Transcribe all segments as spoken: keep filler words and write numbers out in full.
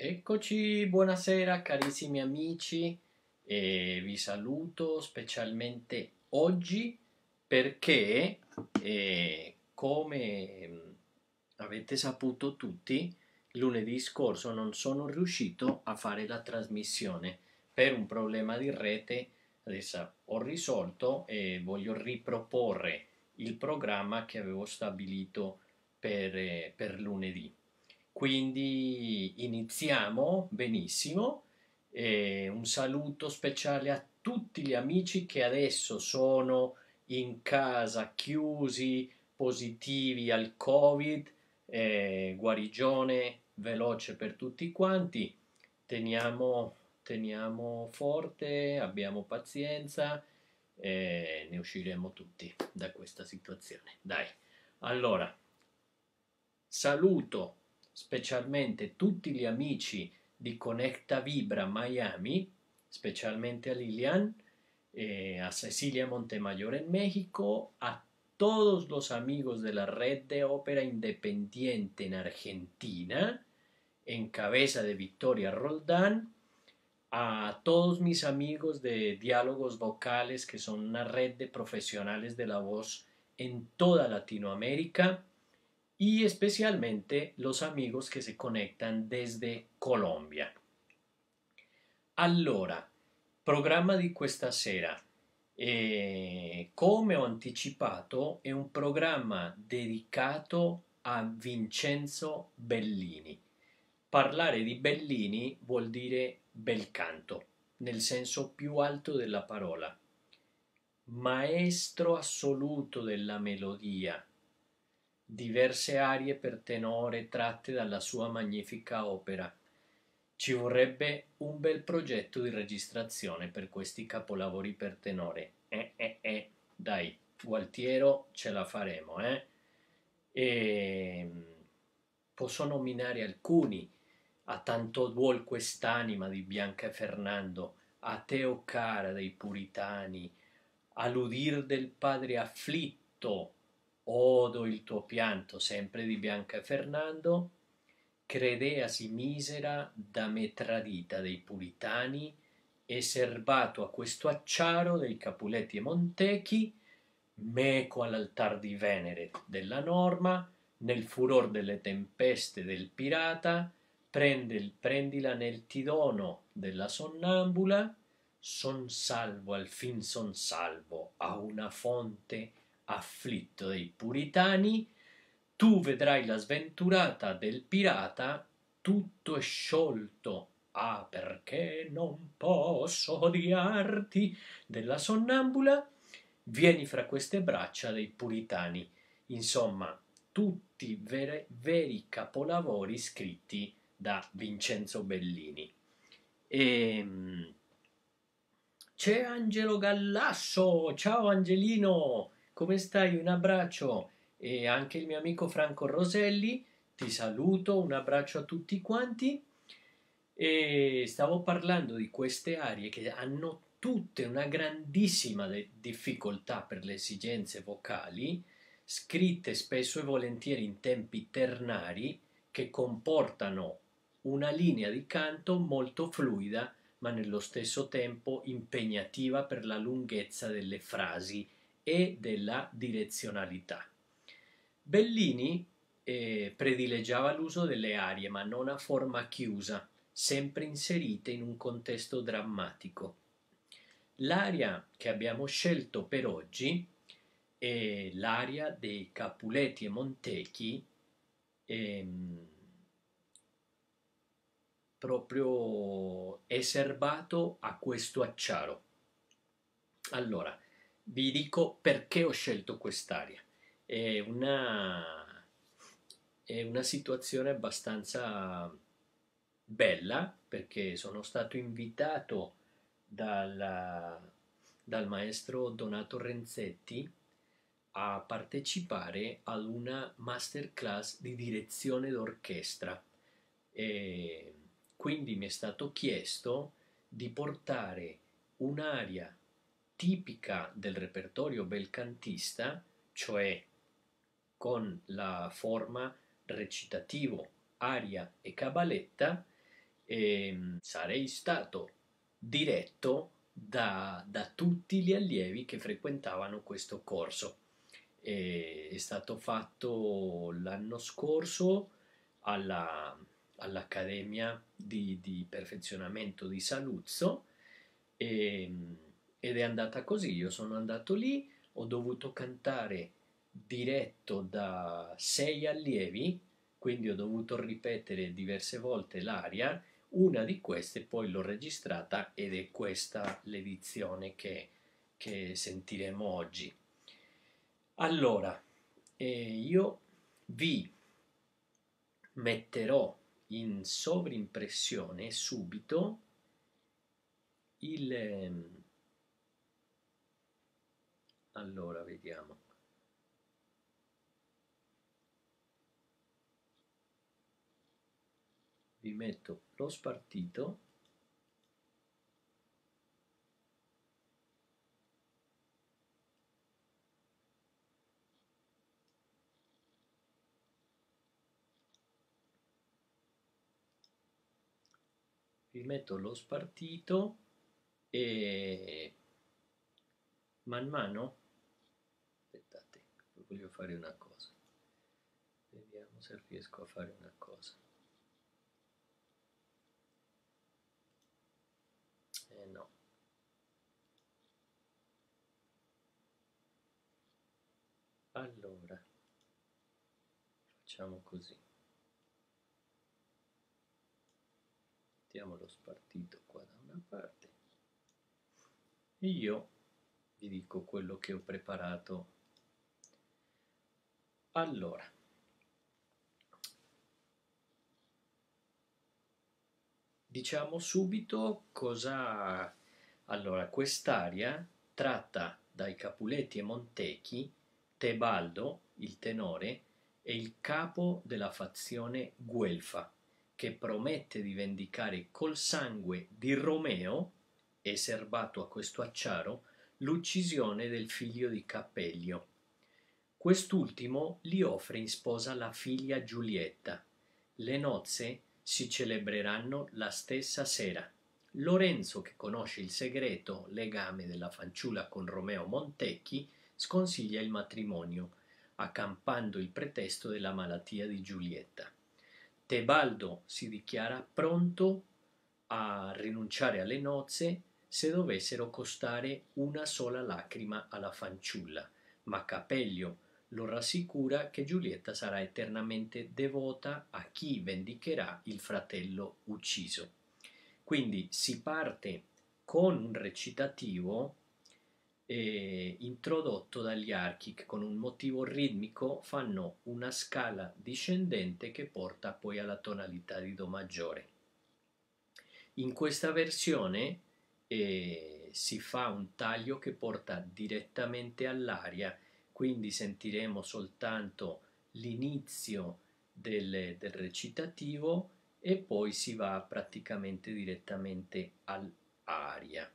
Eccoci, buonasera carissimi amici, e vi saluto specialmente oggi perché, eh, come mm, avete saputo tutti, lunedì scorso non sono riuscito a fare la trasmissione per un problema di rete. Adesso ho risolto e voglio riproporre il programma che avevo stabilito per, eh, per lunedì. Quindi iniziamo benissimo. E un saluto speciale a tutti gli amici che adesso sono in casa chiusi, positivi al Covid, eh, guarigione veloce per tutti quanti. Teniamo, teniamo forte, abbiamo pazienza e ne usciremo tutti da questa situazione. Dai, allora. Saluto specialmente tutti gli amici di Conecta Vibra Miami, specialmente a Lilian, eh, a Cecilia Montemayor en México, a todos los amigos de la red de ópera independiente en Argentina, en cabeza de Victoria Roldán, a todos mis amigos de Diálogos Vocales, que son una red de profesionales de la voz en toda Latinoamérica, y especialmente los amigos que se conectan desde Colombia. Allora, programma di questa sera. E come ho anticipato, è un programma dedicato a Vincenzo Bellini. Parlare di Bellini vuol dire bel canto, nel senso più alto della parola. Maestro assoluto della melodia, diverse arie per tenore tratte dalla sua magnifica opera. Ci vorrebbe un bel progetto di registrazione per questi capolavori per tenore. Eh, eh, eh. Dai, Gualtiero, ce la faremo, eh? E posso nominare alcuni: a Tanto duol quest'anima di Bianca e Fernando, a Teo Cara dei Puritani, all'udir del padre afflitto, odo il tuo pianto, sempre di Bianca e Fernando, credeasi misera da me tradita dei Puritani, e serbato a questo acciaro dei Capuletti e Montechi, meco all'altar di Venere della Norma, nel furor delle tempeste del pirata, prende il prendila nel tidono della sonnambula, son salvo al fin son salvo a una fonte afflitto dei puritani, tu vedrai la sventurata del pirata, tutto è sciolto, ah perché non posso odiarti, della sonnambula, vieni fra queste braccia dei puritani. Insomma, tutti vere, veri capolavori scritti da Vincenzo Bellini. E c'è Angelo Gallasso, ciao Angelino, come stai? Un abbraccio. E anche il mio amico Franco Roselli, ti saluto, un abbraccio a tutti quanti. E stavo parlando di queste arie che hanno tutte una grandissima difficoltà per le esigenze vocali, scritte spesso e volentieri in tempi ternari, che comportano una linea di canto molto fluida, ma nello stesso tempo impegnativa per la lunghezza delle frasi e della direzionalità. Bellini eh, predileggiava l'uso delle arie, ma non a forma chiusa, sempre inserite in un contesto drammatico. L'aria che abbiamo scelto per oggi è l'aria dei Capuletti e Montechi, ehm, proprio è serbato a questo acciaro. Allora, vi dico perché ho scelto quest'aria. È una, è una situazione abbastanza bella, perché sono stato invitato dal, dal maestro Donato Renzetti a partecipare ad una masterclass di direzione d'orchestra, e quindi mi è stato chiesto di portare un'aria tipica del repertorio belcantista, cioè con la forma recitativo, aria e cabaletta, e sarei stato diretto da, da tutti gli allievi che frequentavano questo corso. E è stato fatto l'anno scorso alla, all'Accademia di, di Perfezionamento di Saluzzo e, ed è andata così. Io sono andato lì, ho dovuto cantare diretto da sei allievi, quindi ho dovuto ripetere diverse volte l'aria. Una di queste poi l'ho registrata ed è questa l'edizione che, che sentiremo oggi. Allora, eh, io vi metterò in sovrimpressione subito il... ehm, allora, vediamo. Vi metto lo spartito. Vi metto lo spartito e man mano, aspettate, voglio fare una cosa, vediamo se riesco a fare una cosa. Eh no. Allora, facciamo così. Mettiamo lo spartito qua da una parte e io vi dico quello che ho preparato. Allora, diciamo subito cosa... Allora, quest'aria tratta dai Capuletti e Montecchi Tebaldo, il tenore, è il capo della fazione guelfa, che promette di vendicare col sangue di Romeo, e serbato a questo acciaro, l'uccisione del figlio di Capellio. Quest'ultimo gli offre in sposa la figlia Giulietta. Le nozze si celebreranno la stessa sera. Lorenzo, che conosce il segreto legame della fanciulla con Romeo Montecchi, sconsiglia il matrimonio, accampando il pretesto della malattia di Giulietta. Tebaldo si dichiara pronto a rinunciare alle nozze se dovessero costare una sola lacrima alla fanciulla, ma Capellio lo rassicura che Giulietta sarà eternamente devota a chi vendicherà il fratello ucciso. Quindi si parte con un recitativo eh, introdotto dagli archi che con un motivo ritmico fanno una scala discendente che porta poi alla tonalità di Do maggiore. In questa versione eh, si fa un taglio che porta direttamente all'aria, quindi sentiremo soltanto l'inizio del, del recitativo e poi si va praticamente direttamente all'aria.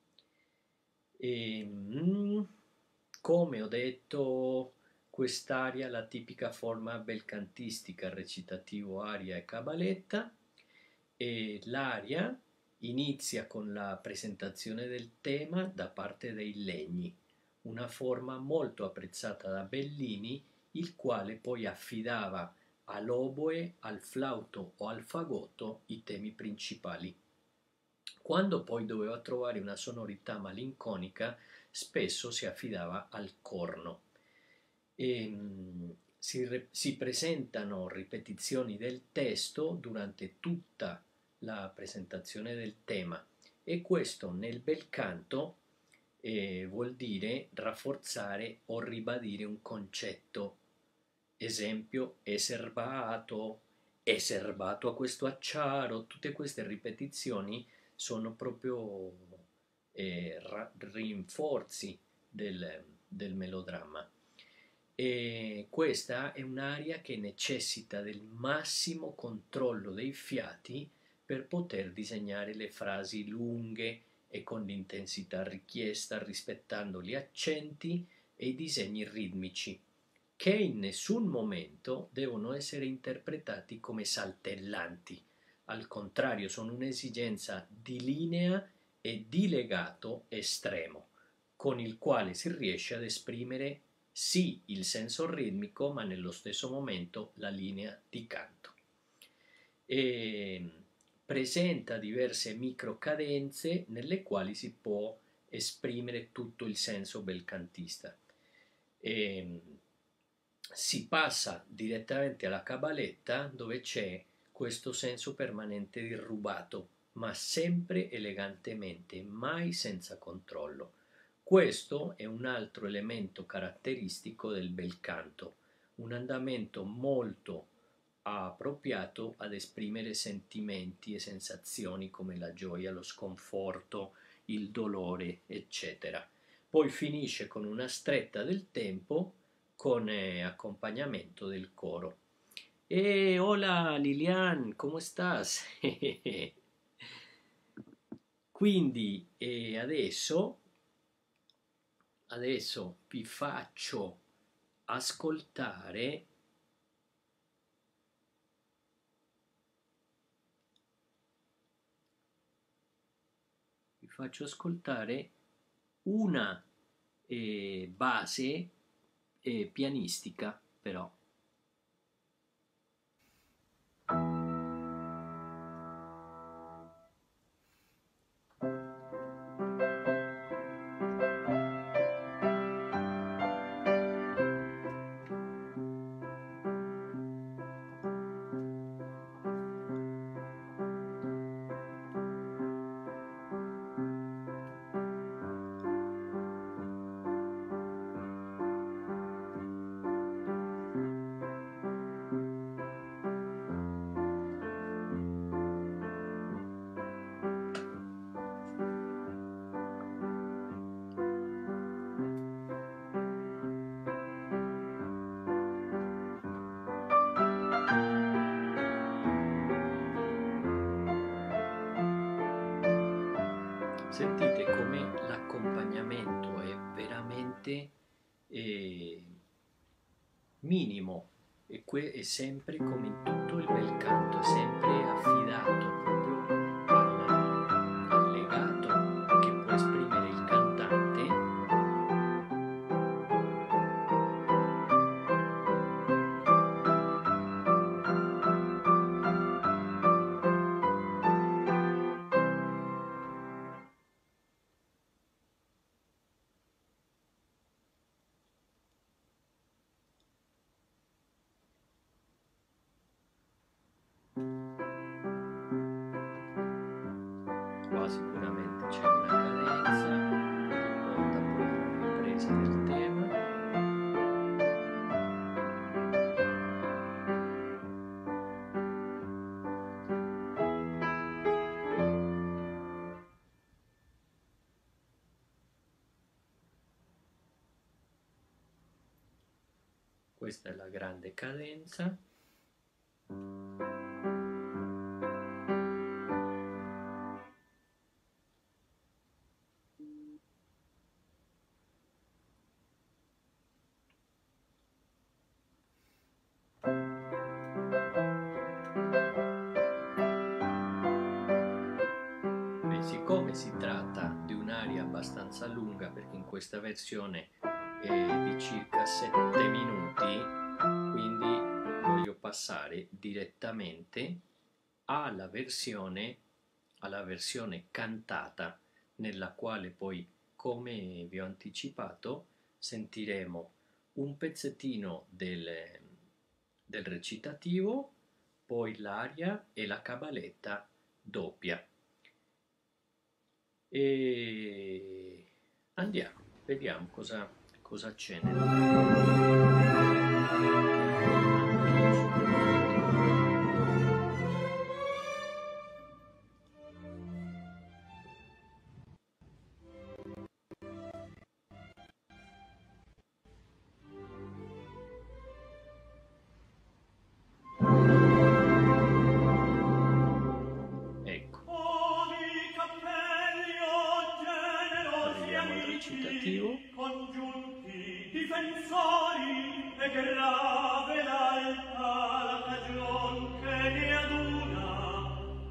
E, mm, come ho detto, quest'aria è la tipica forma belcantistica, recitativo, aria e cabaletta, e l'aria inizia con la presentazione del tema da parte dei Legni, una forma molto apprezzata da Bellini, il quale poi affidava all'oboe, al flauto o al fagotto i temi principali. Quando poi doveva trovare una sonorità malinconica, spesso si affidava al corno. E, mh, si, re- si presentano ripetizioni del testo durante tutta la presentazione del tema, e questo nel bel canto eh, vuol dire rafforzare o ribadire un concetto. Esempio, è serbato, è serbato a questo acciaro. Tutte queste ripetizioni sono proprio eh, ra- rinforzi del, del melodramma. E questa è un'aria che necessita del massimo controllo dei fiati per poter disegnare le frasi lunghe e con l'intensità richiesta, rispettando gli accenti e i disegni ritmici, che in nessun momento devono essere interpretati come saltellanti, al contrario, sono un'esigenza di linea e di legato estremo, con il quale si riesce ad esprimere sì il senso ritmico, ma nello stesso momento la linea di canto. E presenta diverse microcadenze nelle quali si può esprimere tutto il senso belcantista. E si passa direttamente alla cabaletta, dove c'è questo senso permanente di rubato, ma sempre elegantemente, mai senza controllo. Questo è un altro elemento caratteristico del bel canto, un andamento molto appropriato ad esprimere sentimenti e sensazioni come la gioia, lo sconforto, il dolore, eccetera. Poi finisce con una stretta del tempo con eh, accompagnamento del coro. E hola Lilian, come stas? Quindi eh, adesso, adesso vi faccio ascoltare vi faccio ascoltare una eh, base eh, pianistica però. Sentite come l'accompagnamento è veramente eh, minimo e que- è sempre come in tutto il bel canto, è sempre affidato proprio al, al legato che può esprimere il cantante. Qua sicuramente c'è una cadenza che porta poi alla ripresa del tema. Questa è la grande cadenza. Siccome si tratta di un'aria abbastanza lunga, perché in questa versione è di circa sette minuti, quindi voglio passare direttamente alla versione, alla versione cantata, nella quale poi, come vi ho anticipato, sentiremo un pezzettino del, del recitativo, poi l'aria e la cabaletta doppia. E andiamo, vediamo cosa, cosa c'è recitativo. Congiunti difensori e grave l'alta la cagion che ne aduna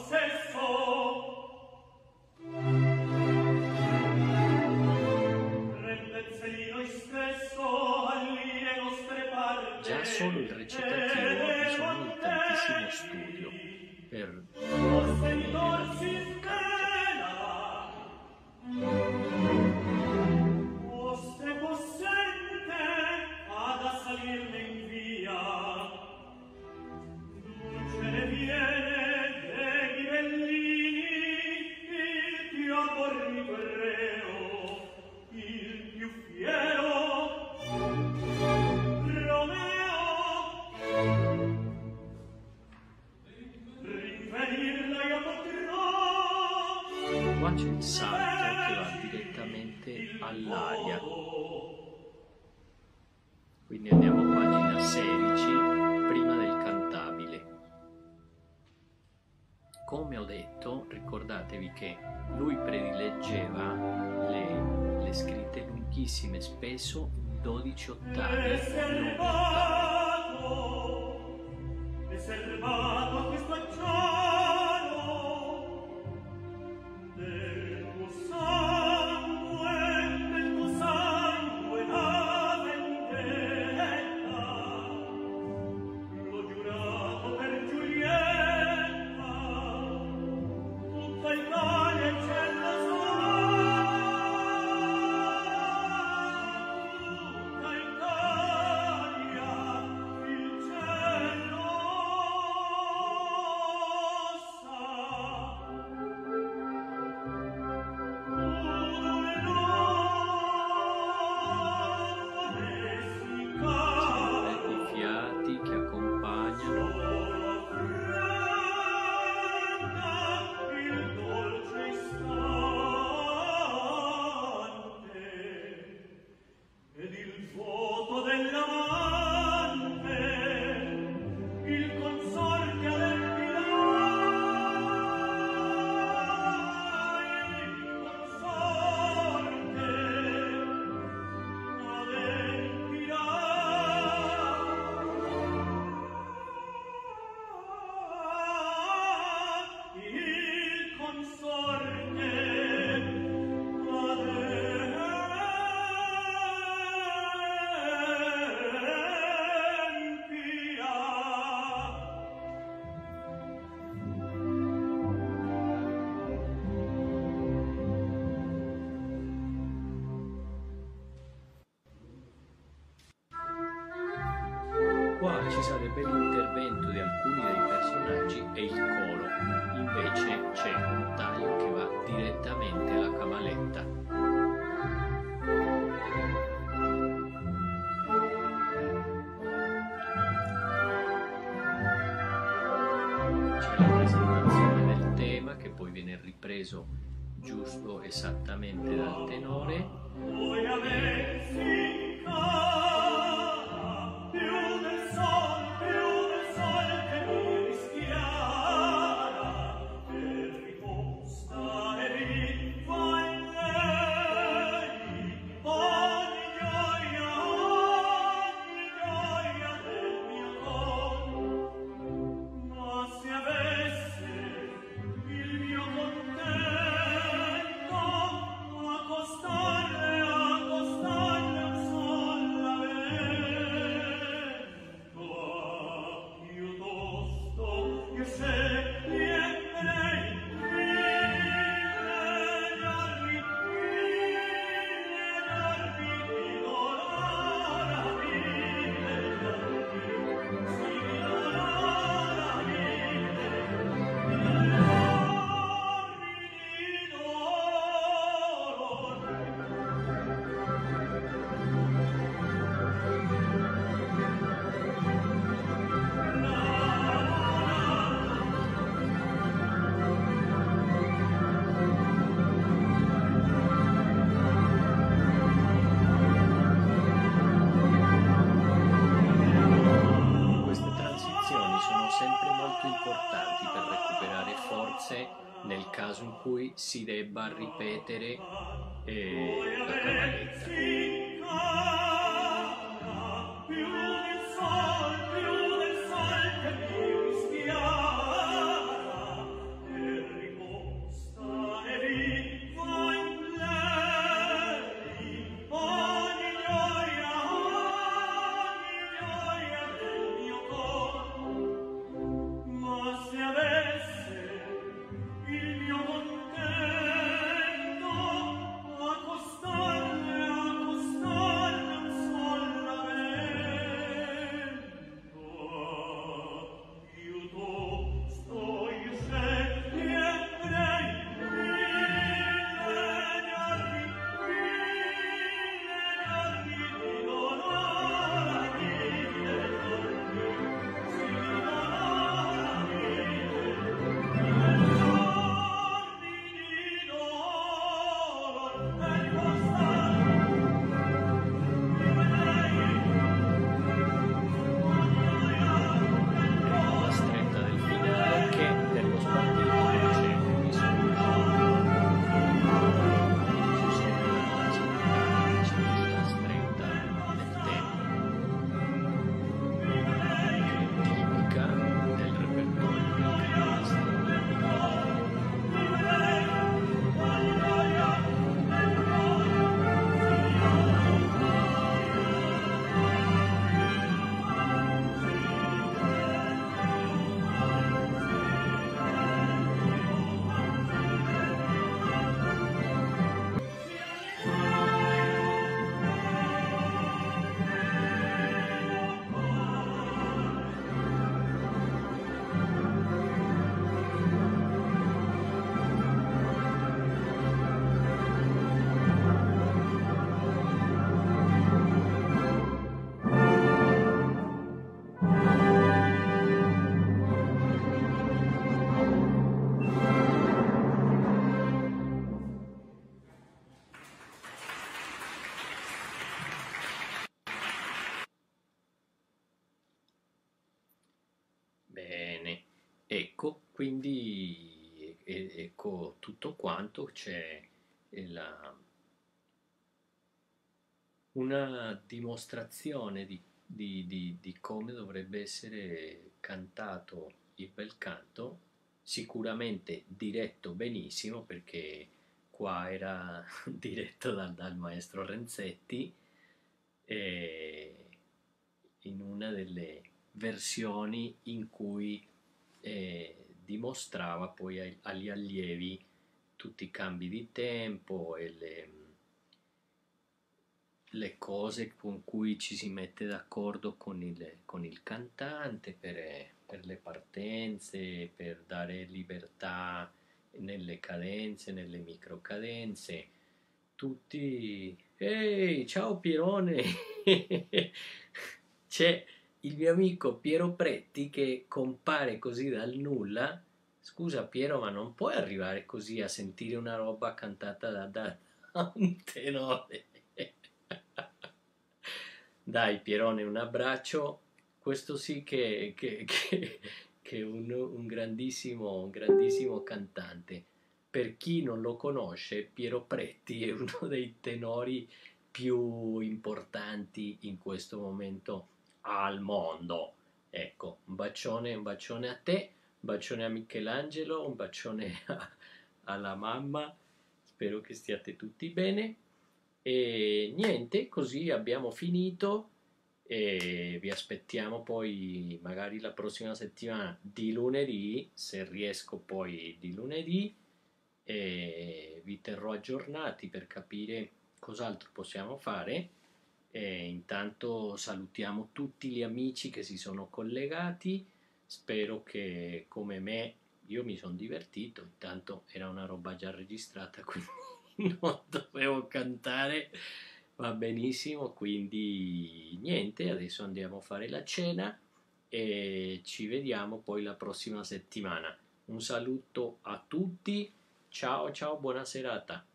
Già solo il recitativo ha bisogno di tantissimo studio per qua c'è il salto che va direttamente all'aria, quindi andiamo a pagina sedici, prima del cantabile. Come ho detto, ricordatevi che lui predileggeva le, le scritte lunghissime, spesso in dodici ottavi, non ottavi. Qua ci sarebbe l'intervento di alcuni dei personaggi e il coro, invece c'è un taglio che va direttamente alla cavaletta. C'è la presentazione del tema che poi viene ripreso giusto esattamente dal tenore. Nel caso in cui si debba ripetere eh, la cavaletta. quindi e- ecco tutto quanto. C'è la- una dimostrazione di, di- di- di come dovrebbe essere cantato il bel canto, sicuramente diretto benissimo, perché qua era diretto dal, dal maestro Renzetti, e in una delle versioni in cui eh, dimostrava poi ai- agli allievi tutti i cambi di tempo e le, le cose con cui ci si mette d'accordo con il, con il cantante per, per le partenze, per dare libertà nelle cadenze, nelle microcadenze. Tutti, ehi, ciao Pierone! C'è il mio amico Piero Pretti che compare così dal nulla. Scusa Piero, ma non puoi arrivare così a sentire una roba cantata da, da da un tenore? Dai Pierone, un abbraccio. Questo sì che, che- che- che è un, un grandissimo, un grandissimo cantante. Per chi non lo conosce, Piero Pretti è uno dei tenori più importanti in questo momento al mondo. Ecco, un bacione, un bacione a te, un bacione a Michelangelo, un bacione a- alla mamma. Spero che stiate tutti bene. E niente, così abbiamo finito e vi aspettiamo poi magari la prossima settimana di lunedì, se riesco poi di lunedì, e vi terrò aggiornati per capire cos'altro possiamo fare. E intanto salutiamo tutti gli amici che si sono collegati. Spero che come me, io mi sono divertito, intanto era una roba già registrata, quindi non dovevo cantare, va benissimo. Quindi niente, adesso andiamo a fare la cena e ci vediamo poi la prossima settimana. Un saluto a tutti, ciao ciao, buona serata.